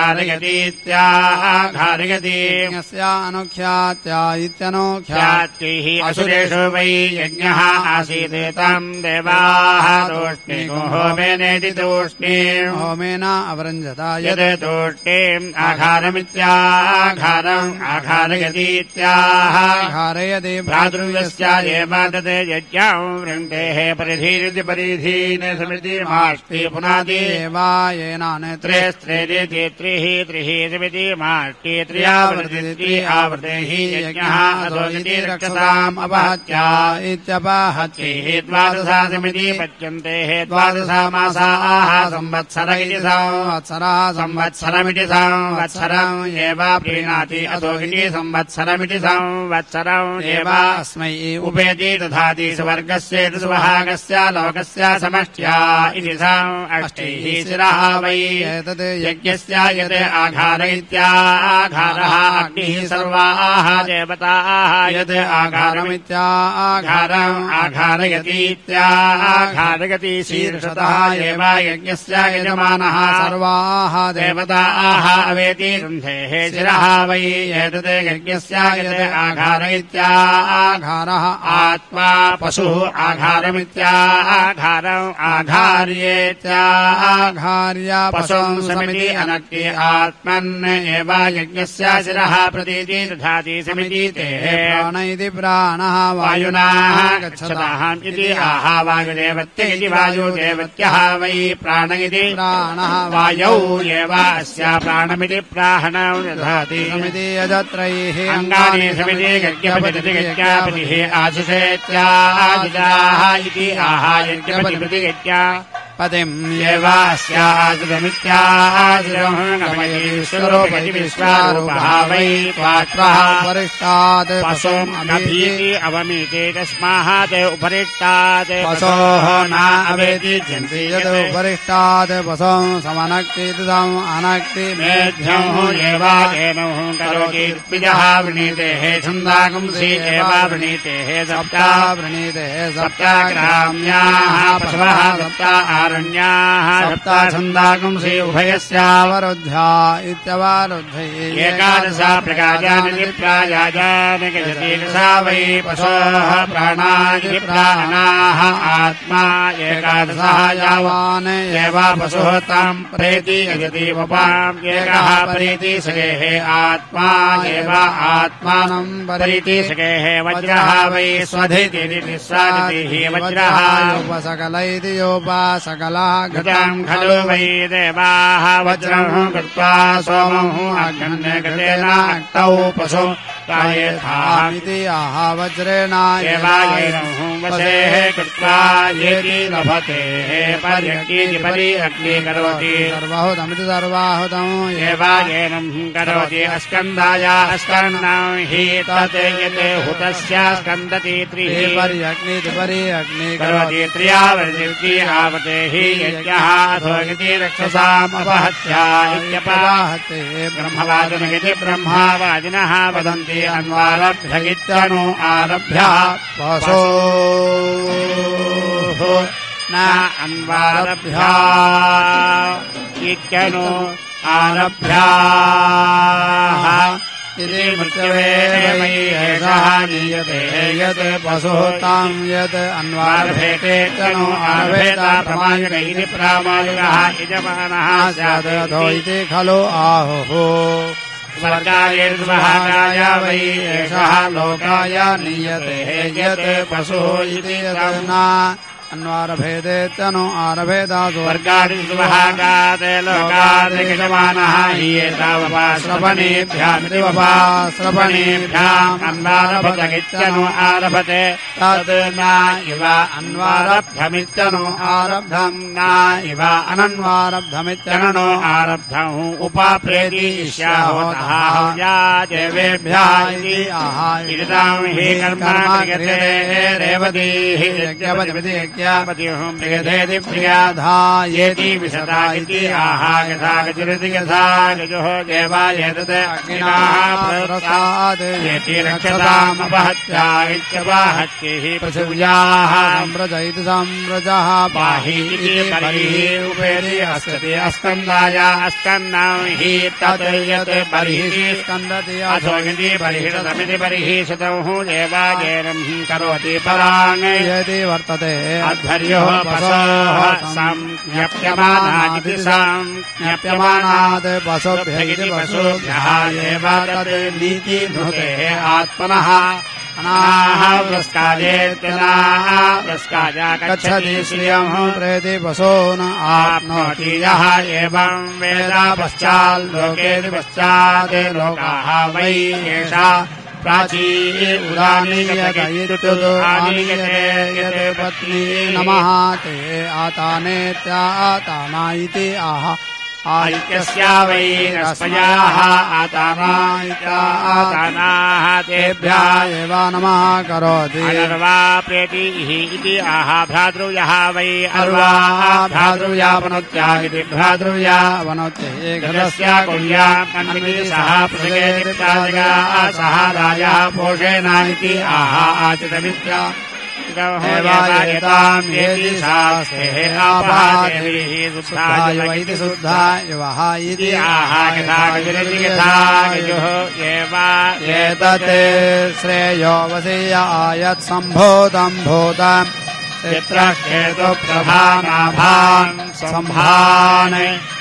आघारयतीत्याघारयति यस्यानुख्यात्या इत्यनुख्यातिः असुरेषु वै यज्ञः आसीत् तम् देवाः तूष्णीम् होमेनेति तूष्णीम् होमेन अवरञ्जता यत् तूष्णीम् आघारमित्याघारम् आघारयतीत्याघारयति भ्रातृव्यस्यादेव तत् यज्ञम् वृन्तेः परिधीरिति परिधीने समिति माष्टि पुनाति देवायेनानेत्रे स्त्रेदिति त्रिः त्रिः त्रिमिति माष्टि त्रियावर्तिति आवृतेः यज्ञः असोजिति रक्षताम् अपहत्या इत्यपहत्यैः द्वादशा समिति पच्यन्तेः द्वादशा मासाः संवत्सर इति संवत्सरः संवत्सरमिति संवत्सरम् एव प्रीणाति असो इति संवत्सरमिति संवत्सरम् एव अस्मै उपेति दधाति स्वर्गस्य सुभागस्य लोकस्य समष्ट्या इति अष्टैः शिरः वै एतत् यज्ञस्य यत् आघार इत्याघारः अग्निः सर्वाः देवताः यत् आघारमित्याघारम् आघारयतीत्याघारयति शीर्षतः एव यज्ञस्य यजमानः सर्वाः देवताः अवेति गन्धेः शिरः वै एतत् यज्ञस्य यत् आघार इत्याघारः आत्मा पशुः आघारमित्याघारम् आघार्येत्याघार्य पशुम् समिति अनक्ति आत्मन् एव यज्ञस्य शिरः प्रतीति दधाति समिति ते प्राण इति प्राणः वायुना गच्छतः इति आहा वायुदेवत्य इति वायुदेवत्यः वै प्राण इति प्राणः वायौ एव अस्य प्राणमिति प्राणम् दधाति समिति यजत्रैः अङ्गानि समिति यज्ञपतिरिति यज्ञापतिः आशिषेत्यादिजाः इति आहा यज्ञपतिरिति यज्ञा पतिम् येवास्याजमित्याजमयीश्वरोपति विश्वारूपः वै त्वात्वः उपरिष्टात् पशुम् अभीति अवमीति तस्मात् उपरिष्टात् पशोः न अवेति जन्ति यत् उपरिष्टात् पशुम् समनक्ति तम् अनक्ति मेध्यम् एवादेनः करोति द्विजः वृणीतेः छन्दागुंसि एव वृणीतेः सप्ता वृणीतेः सप्ता ग्राम्याः पशवः सप्ता आरण्याः सप्ता छन्दागुंसि उभयस्यावरुद्ध्या इत्यवरुद्धे एकादशा प्रकाशानि प्रायाजानि गजति सा वै पशवः प्राणानि प्राणाः आत्मा एकादशः यावान् एव पशुः ताम् प्रेति यजति वपाम् एकः प्रीति सखेः आत्मा एव आत्मानं परीति सखेः वज्रः वै स्वधिति स्वादितिः वज्रः योपसकलैति योपसकलः घटाम् खलु वै देवाः वज्रम् कृत्वा सोमम् अग्नेन अक्तौ पशु यथामिति आह वज्रेण वशेः कृत्वा येति लभते पर्यक्ति परि अग्नि करोति सर्वाहुतमिति सर्वाहुतम् एवायेनम् करोति अस्कन्धाय अस्कन्नं हि तत् यत् हुतस्य स्कन्दति त्रिः पर्यग्निति परि अग्नि करोति त्र्यावर्ति आवते हि यज्ञः अथो इति रक्षसामपहत्या इत्यपहते ब्रह्मवादिनमिति ब्रह्मवादिनः वदन्ति अन्वारभ्यगित्यनु आरभ्य पशोः न अन्वारभ्या इत्यनु आरभ्याः इति मृत्यवे एषः नीयते यत् पशुः ताम् यत् अन्वारभेते तनु आरभेत प्रमायुक इति प्रामायुकः यजमानः स्यात् अथो इति खलु आहुः स्वर्गाय स्वभागाय वै एषः लोकाय नीयते यत् पशुः इति तन्ना अन्वारभेदेत्यनु आरभेदासु स्वर्गादि स्वभागात् लोकात् यजमानः हि एतावपाश्रवणेभ्यामिति वपाश्रवणेभ्याम् अन्वारभतगित्यनु आरभते तद् न इव अन्वारभ्यमित्यनु आरब्धम् न इव अनन्वारब्धमित्यननु आरब्धम् उपाप्रेति इष्याहोतः या देवेभ्यः इति आह इदाम् हि कर्म क्रियते रेवतीः यज्ञपतिपति यज्ञापतिहुम् प्रियतेति प्रियाधा येति विशता इति आह यथा गजरति यथा गजुः देवायेतत् अग्निनाः प्रसाद् येति रक्षतामपहत्या इत्यपहत्यैः पृथिव्याः सम्रज इति सम्रजः पाहि इति परिः उपेति अस्ति अस्कन्दाय अस्कन्नं हि तत् यत् परिः स्कन्दति अथो इति परिहितमिति परिहिषितम् देवायेनं करोति पराङ् यदि वर्तते अध्वर्योः पशोः संज्ञप्यमानादिति संज्ञप्यमानात् पशुभ्यः पशुभ्यः एव तद् नीति धृतेः आत्मनः अनाः प्रस्कादेत्यनाः प्रस्काय गच्छति श्रियम् प्रेति पशून् आप्नोति यः एवम् वेद पश्चाल्लोकेति पश्चात् लोकाः वै एषा प्राची उदानीयते यते पत्नी नमः ते आतानेत्याताना इति आह आयिक्यस्या वै रस्मयाः आतानाः तेभ्यः एव नमः करोति अनर्वा प्रेतिः इति आह भ्रातृव्यः वै अर्वाः भ्रातृव्यापनोत्यागिति भ्रातृव्यापनोत्ये घटस्य कुल्याम् सह पृथगेति सह राजः पोषेण इति आह आचितमित्या एवायताम् येति शास्त्रे आपादेवीः शुद्धाय वैति शुद्धाय वः इति आह यथा गजरति यथा गजुः एव एतत् श्रेयो वसीय आयत् सम्भूतम् भूतम् चित्रकेतुप्रभानाभान् सम्भान्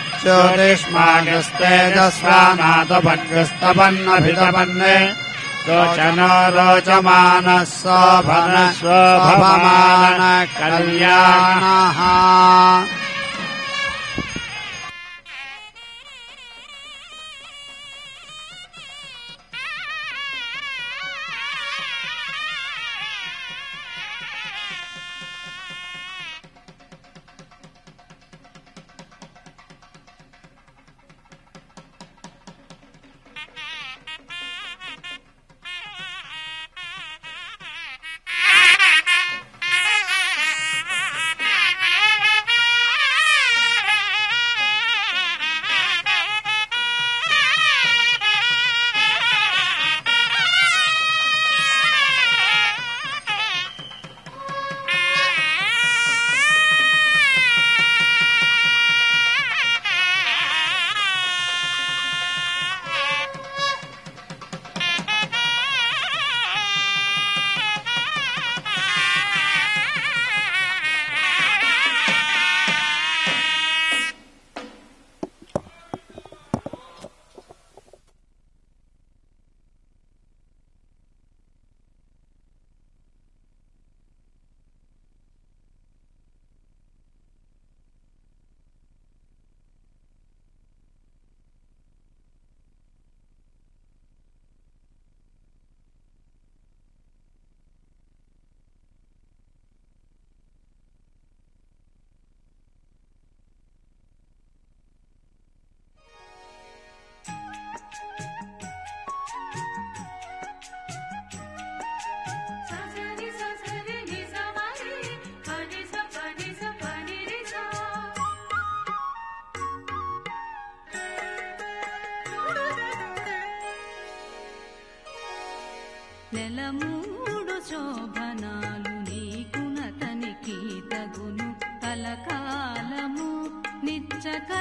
ज्योतिष्मागस्तेजस्वानाथभग्रस्तपन्नभितपन् रोचनो रोचमानः शोभन शोभमान कल्याणः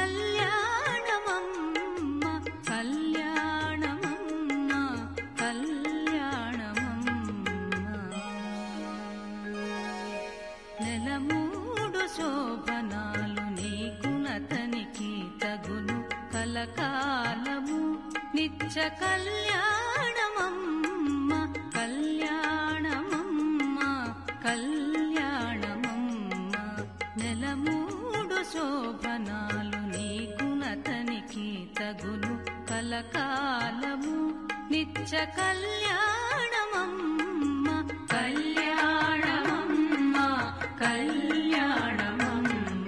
కళ్యాణమమ్మ కళ్యాణమమ్మ కళ్యాణమమ్మ నెల మూడు శోభనాలు నీకునతనికి తగును కలకాలము నిత్య కళ్యాణమమ్మ కళ్యాణమమ్మ కళ్యాణమమ్మ నెల మూడు శోభనాలు నీకునతనికి తగును కలకాలము నిత్య కళ్యాణమమ్మ కళ్యాణమమ్మ కళ్యాణమమ్మ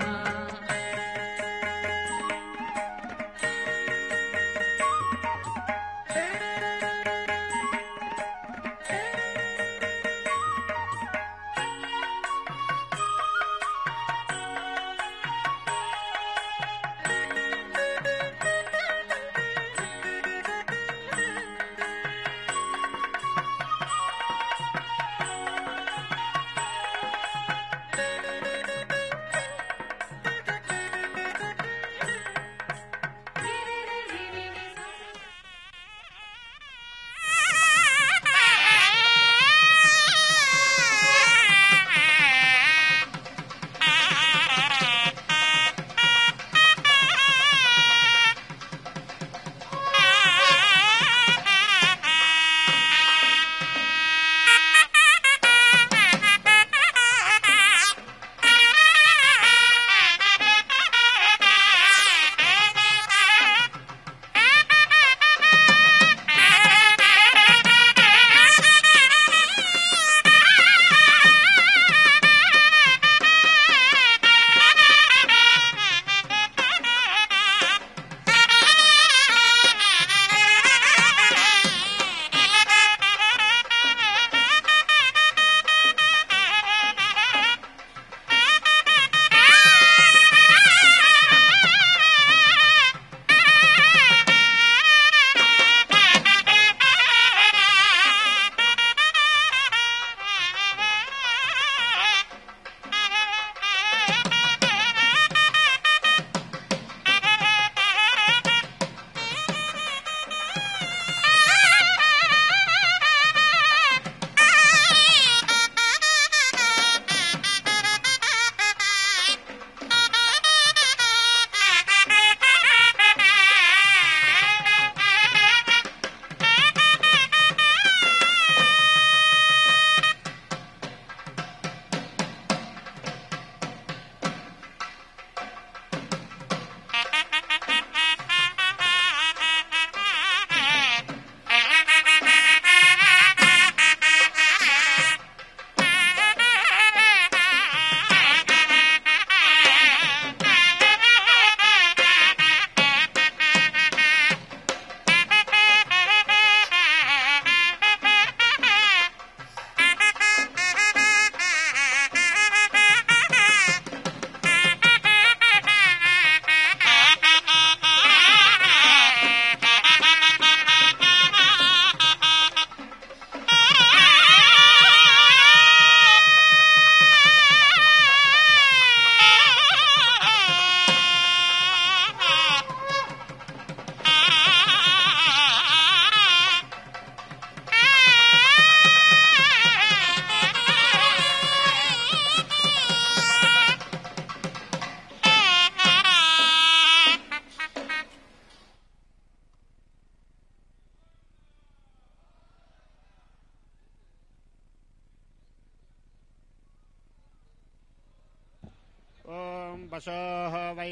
पशोः वै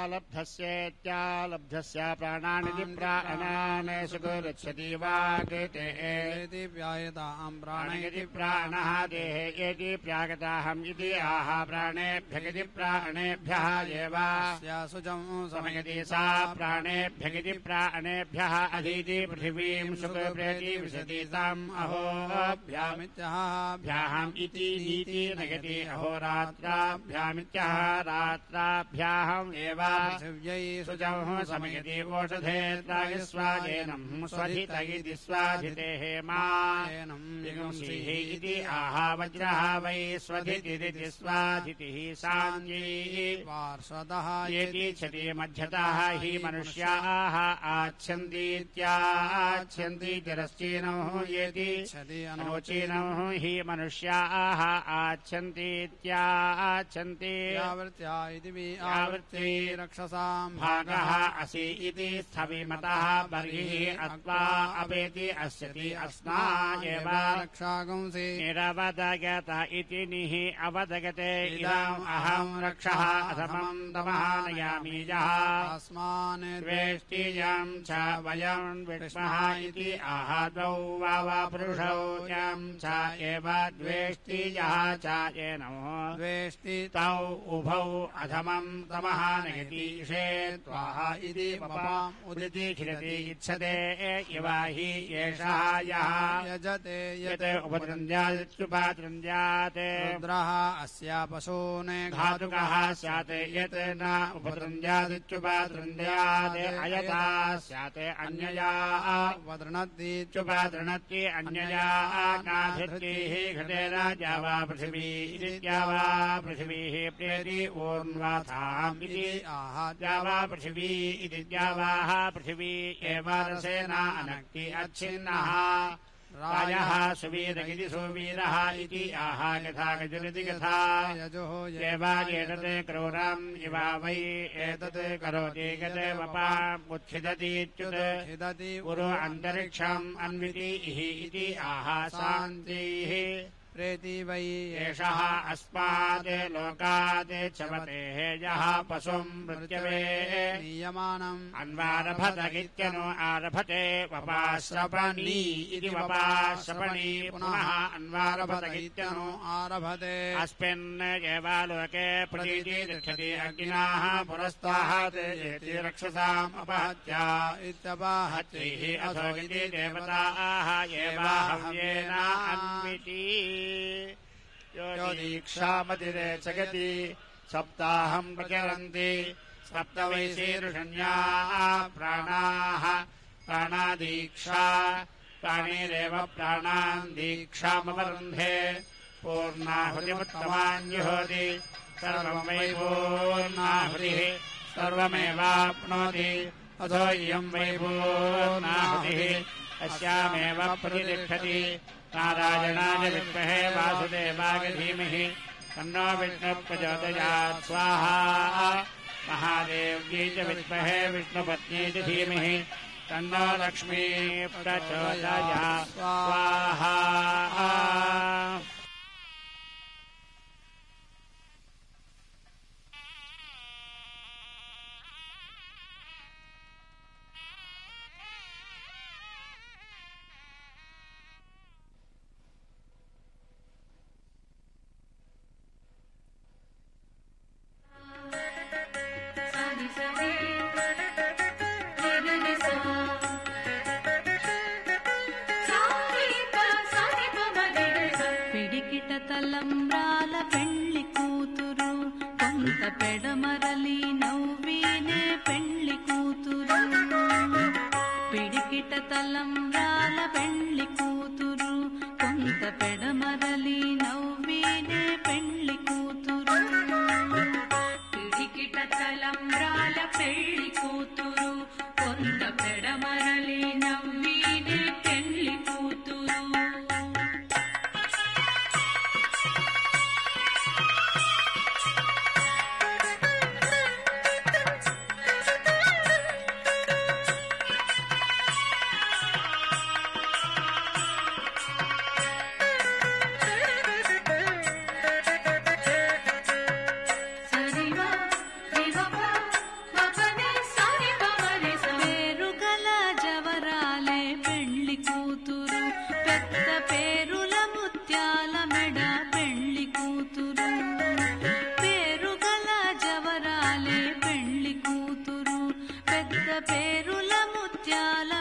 आलब्धस्येत्यालब्धस्य प्राणानिति प्राणान् सुगुरुच्छति वा कृते व्यायताम् प्राणयति प्राणः देहे येति प्रागताहम् इति आह प्राणेभ्यगिति प्राणेभ्यः एव सुजम् समयति सा प्राणेभ्यगिति प्राणेभ्यः अधीति पृथिवीम् सुगुप्रेति विशति ताम् अहोभ्यामित्यः भ्याहम् इति नीति नयति अहोरात्राभ्यामित्यः रात्र ताभ्याहम् एव पृथिव्यै शुचौ समयति ओषधे त्रायस्वाजेनम् स्वधित इति स्वाधितेः मानम् इति आह वज्रः वै स्वधितिरिति स्वाधितिः साञ्जी पार्श्वतः येतीच्छति मध्यतः हि मनुष्याः आच्छन्तीत्याच्छन्ति तिरश्चीनौ येतीच्छति अनोचीनौ हि मनुष्याः आच्छन्तीत्याच्छन्ति आवृत्या इति आवृत्ति रक्षसाम् भागः असि इति स्थविमतः बर्हिः अत्वा अपेति अस्यति अस्मा एव रक्षागुंसि निरवदगत इति निः अवदगते इदम् अहम् रक्षः अधमम् तमः नयामि यः अस्मान् द्वेष्टियम् च वयम् विष्मः इति आह द्वौ वावा पुरुषौ यम् च एव द्वेष्टियः च येनो द्वेष्टि तौ उभौ अधमम् तमः नयति ईशे त्वाः इति पपाम् उदिति खिलति इच्छते इव हि एषः यः यजते यत् उपतृन्द्यादित्युपातृन्द्यात् रुद्रः अस्या पशून् घातुकः स्यात् यत् न उपतृन्द्यादित्युपातृन्द्यात् अयता स्यात् अन्यया उपतृणतीत्युपातृणति अन्यया नाधृतिः घटेन द्यावा पृथिवी द्यावा पृथिवीः प्रेति ऊर्ध्वाथाम् इति आह द्यावा पृथिवी इति द्यावाः पृथिवी एव रसेन अनक्ति अच्छिन्नः रायः सुवीरगिति सुवीरः इति आह यथा गजुरिति यथा यजोः एवाजेतत् क्रूरम् इव वै एतत् करोति गते वपाम् उत्खिदतीत्युत्खिदति उरु अन्तरिक्षम् अन्विति इति आह शान्तिः प्रेति वै एषः अस्मात् लोकात् चवतेः यः पशुम् मृत्यवे नीयमानम् अन्वारभत इत्यनु आरभते वपाश्रपणी इति वपाश्रपणी पुनः अन्वारभत इत्यनु आरभते अस्मिन् एव लोके प्रतीति तिष्ठति अग्निनाः पुरस्तात् एति रक्षसाम् अपहत्या इत्यपहत्यैः अथो इति देवताः एव हव्येन अन्विति यो दीक्षामतिरे जगति सप्ताहम् प्रचरन्ति सप्त वै शीर्षण्याः प्राणाः प्राणादीक्षा प्राणिरेव प्राणान् दीक्षामवरुन्धे पूर्णाहुतिमुत्तमाञ्जुहोति सर्वम् वै पूर्णाहुतिः सर्वमेवाप्नोति अथो इयम् वै पूर्णाहुतिः अस्यामेव प्रतिष्ठति नारायणाय विद्महे वासुदेवाय धीमहि तन्नो विष्णुः प्रचोदयात् स्वाहा महादेव्यै च विद्महे विष्णुपत्न्यै च धीमहि तन्नो लक्ष्मीः प्रचोदयात् स्वाहा తలంబ్రాల పెళ్లి కూతురు కొంత పెడమరలి నవ్వినే పెళ్లి కూతురు పిడికిట తలంబ్రాల పెళ్లి కూతురు కొంత పెడమరలి నవ్వినే పెళ్లి కూతురు పిడికిట తలంబ్రాల పెళ్లి కూతురు కొంత పెడమరలి నవ్వినే పెళ్లి కూతురు పేరుల ముత్యాల